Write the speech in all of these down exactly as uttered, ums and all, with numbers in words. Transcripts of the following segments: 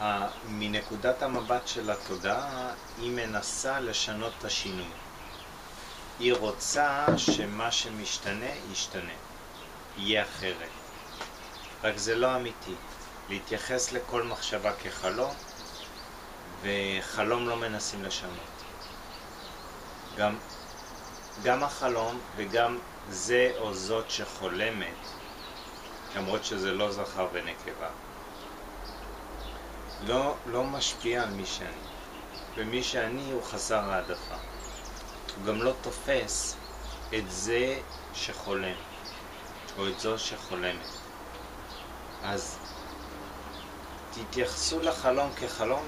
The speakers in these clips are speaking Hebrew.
מנקודת המבט של התודעה, היא מנסה לשנות את השינוי. היא רוצה שמה שמשתנה, ישתנה. יהיה אחרת. רק זה לא אמיתי. להתייחס לכל מחשבה כחלום, וחלום לא מנסים לשנות. גם, גם החלום וגם זה או זאת שחולמת, למרות שזה לא זכר ונקבה, לא, לא משפיע על מי שאני. ומי שאני הוא חסר העדפה. הוא גם לא תופס את זה שחולם, או את זו שחולמת. אז תתייחסו לחלום כחלום,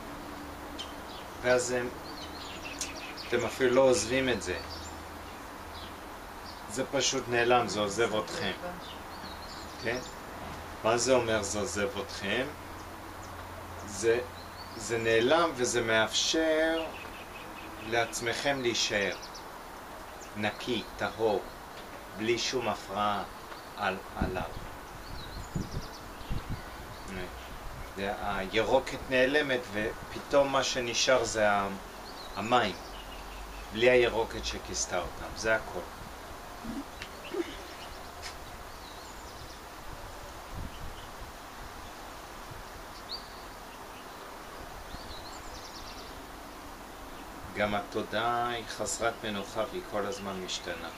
ואז הם, אתם אפילו לא עוזבים את זה. זה פשוט נעלם, זה עוזב אתכם. כן? מה זה אומר זה עוזב אתכם? זה, זה נעלם וזה מאפשר לעצמכם להישאר. נקי, טהור, בלי שום הפרעה על, עליו. הירוקת נעלמת ופתאום מה שנשאר זה המים. בלי הירוקת שכיסתה אותם. זה הכל. גם התודעה היא חסרת מנוחה והיא כל הזמן משתנה.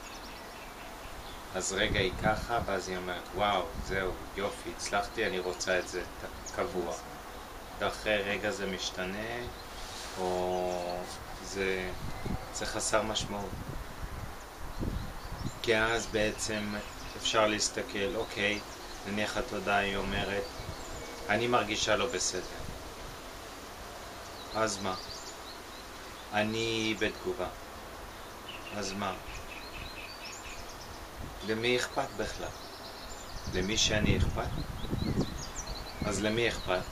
אז רגע היא ככה ואז היא אומרת וואו זהו יופי הצלחתי אני רוצה את זה קבוע. ואחרי רגע זה משתנה או זה, זה חסר משמעות. כי אז בעצם אפשר להסתכל אוקיי נניח התודעה היא אומרת אני מרגישה לא בסדר. אז מה? אני בתגובה. אז מה? למי אכפת בכלל? למי שאני אכפת? אז למי אכפת?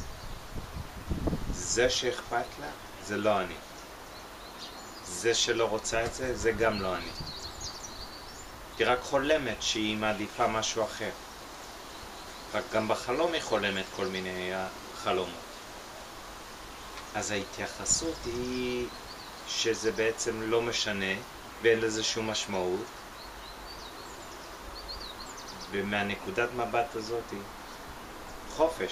זה שאכפת לה, זה לא אני. זה שלא רוצה את זה, זה גם לא אני. היא רק חולמת שהיא מעדיפה משהו אחר. רק גם בחלום היא חולמת כל מיני חלומות. אז ההתייחסות היא שזה בעצם לא משנה ואין לזה שום משמעות. ומהנקודת מבט הזאת היא חופש.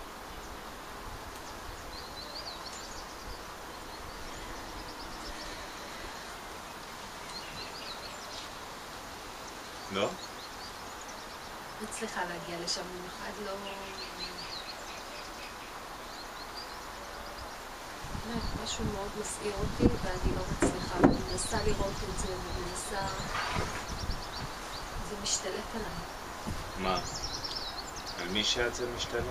לא? מצליחה להגיע לשם במיוחד, לא... משהו מאוד מסעיר אותי ואני לא מצליחה, אני מנסה לראות את זה ומנסה... זה משתלט עליי. מה? על מי שאת זה משתלט?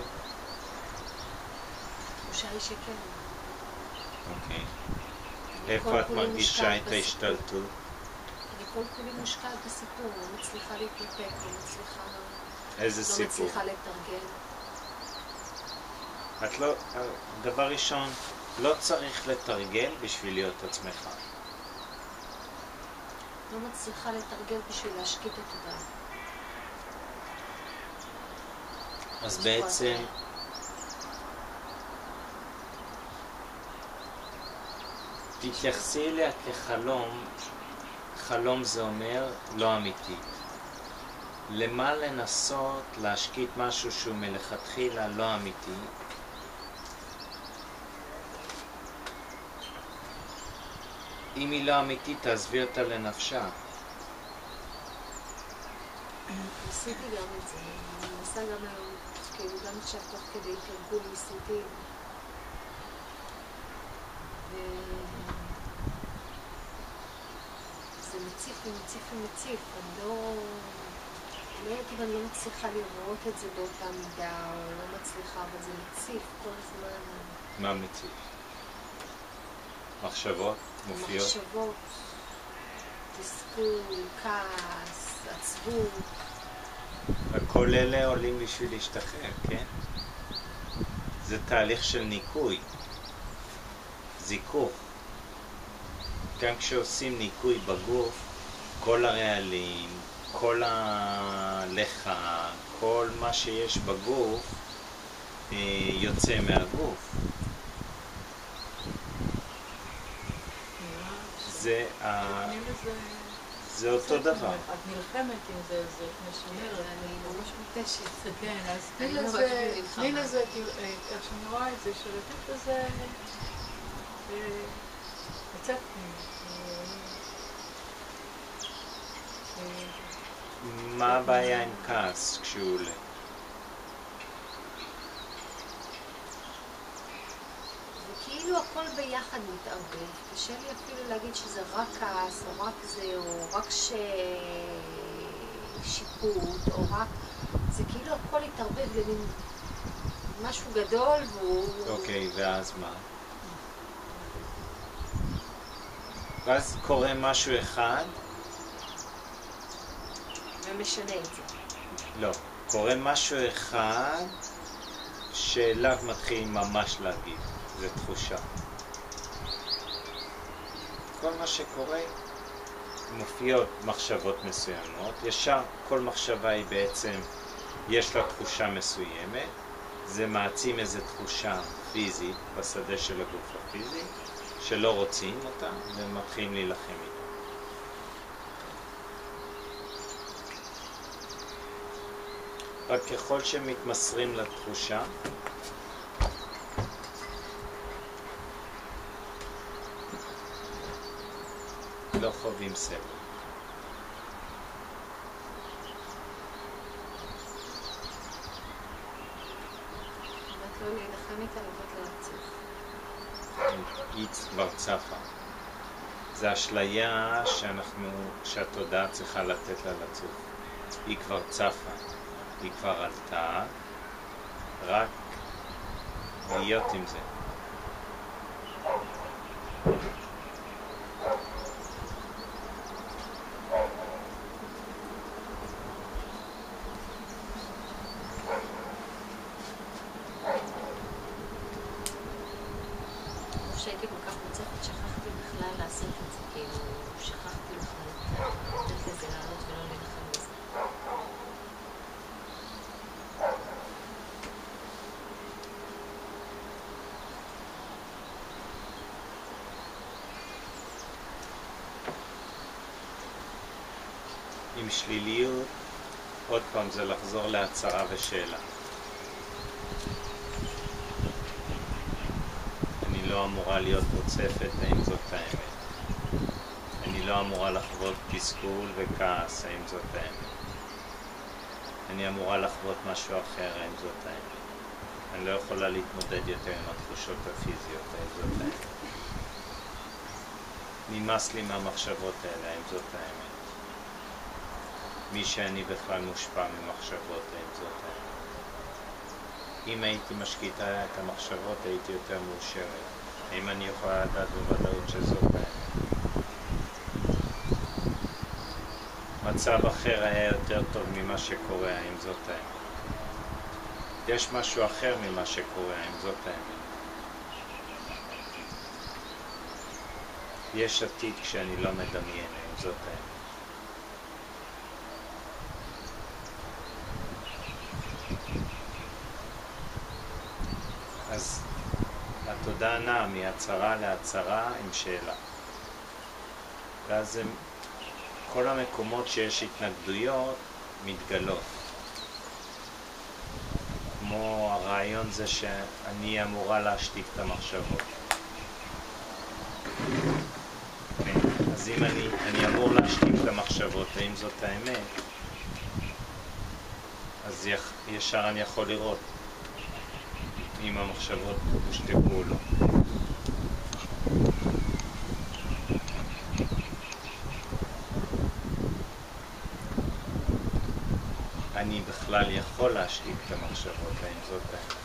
תחושה היא שכן. אוקיי. איפה את מרגישה את ההשתלטות? אני כל כולי מושקעת בסיפור, לא מצליחה להתנפק, לא מצליחה... איזה סיפור? לא מצליחה לתרגל. את לא... דבר ראשון, לא צריך לתרגל בשביל להיות עצמך. לא מצליחה לתרגל בשביל להשקיט את התודעה. אז בעצם... תתייחסי אליה כחלום. חלום זה אומר לא אמיתי. למה לנסות להשקיט משהו שהוא מלכתחילה לא אמיתי? אם היא לא אמיתית, תעזבי אותה לנפשה. ניסיתי גם את זה, אני מנסה גם היום, כאילו גם עכשיו תוך כדי תרגול ניסיתי. זה מציף ומציף ומציף, אני לא... לא יודעת אם אני לא מצליחה לראות את זה באותה מידה, או לא מצליחה, אבל זה מציף כל הזמן. מה מציף? מחשבות? מופיעות? מחשבות, תסכול, כעס, עצבות. כל אלה עולים בשביל להשתחרר, כן? זה תהליך של ניקוי, זיכוך. גם כשעושים ניקוי בגוף, כל הרעלים, כל הלכה, כל מה שיש בגוף יוצא מהגוף. זה, זה אותו דבר. את נלחמת עם זה, זה משמר, אני ממש מותשת. כן, אז תני לזה, איך שאני רואה את זה, שלתת לזה לצאת מה הבעיה עם כעס כשהוא עולה? כאילו הכל ביחד מתערבב, קשה לי אפילו להגיד שזה רק כעס, או רק זה, או רק ש... שיפוט, או רק... זה כאילו הכל התערבב למין משהו גדול, והוא... אוקיי, ואז מה? ואז קורה משהו אחד? ומשנה את זה. לא, קורה משהו אחד שאליו מתחיל ממש להגיב. זה תחושה. כל מה שקורה, מופיעות מחשבות מסוימות. ישר כל מחשבה היא בעצם, יש לה תחושה מסוימת. זה מעצים איזו תחושה פיזית בשדה של הגוף הפיזי, שלא רוצים אותה, ומתחילים להילחם איתה. רק ככל שמתמסרים לתחושה, לא חווים סבל. רק לא להילחם איתה, לבד להציף. היא כבר צפה. זה אשליה שאנחנו, שהתודעה צריכה לתת לה לצוף. היא כבר צפה. היא כבר עלתה, רק להיות עם זה. כשהייתי כל כך מוצפת, שכחתי בכלל לעשות את זה, כאילו שכחתי בכלל לתת לזה לעלות ולא להילחם בזה. עם שליליות, עוד פעם זה לחזור להצהרה ושאלה. אני לא אמורה להיות מוצפת, האם זאת האמת. אני לא אמורה לחוות תסכול וכעס, האם זאת האמת. אני אמורה לחוות משהו אחר, האם זאת האמת. אני לא יכולה להתמודד יותר עם התחושות הפיזיות, האם זאת האמת. נמאס לי מהמחשבות האלה, האם זאת האמת. מי שאני בכלל מושפע ממחשבות, האם זאת האמת. אם הייתי משקיטה את המחשבות, הייתי יותר מאושרת. האם אני יכולה לדעת בוודאות שזאת האמת? מצב אחר היה יותר טוב ממה שקורה, האם זאת האמת? יש משהו אחר ממה שקורה, האם זאת האמת? יש עתיד כשאני לא מדמיין, האם זאת האמת? אז התודעה נעה מהצהרה להצהרה עם שאלה. ואז הם, כל המקומות שיש התנגדויות מתגלות. כמו הרעיון זה שאני אמורה להשתיק את המחשבות. אז אם אני, אני אמור להשתיק את המחשבות, האם זאת האמת, אז ישר אני יכול לראות אם המחשבות הושתקו או לא. אני בכלל יכול להשתיק את המחשבות, האם זאת האמת.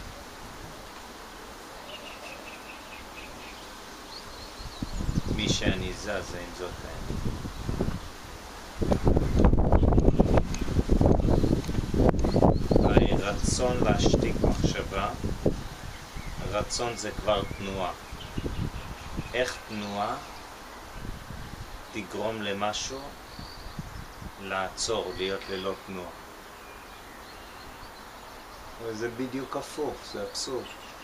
מי שאני זז, האם זאת האמת. הרצון להשתיק מחשבה, הרצון זה כבר תנועה. איך תנועה תגרום למשהו לעצור, להיות ללא תנועה? אבל זה בדיוק הפוך, זה אבסורד.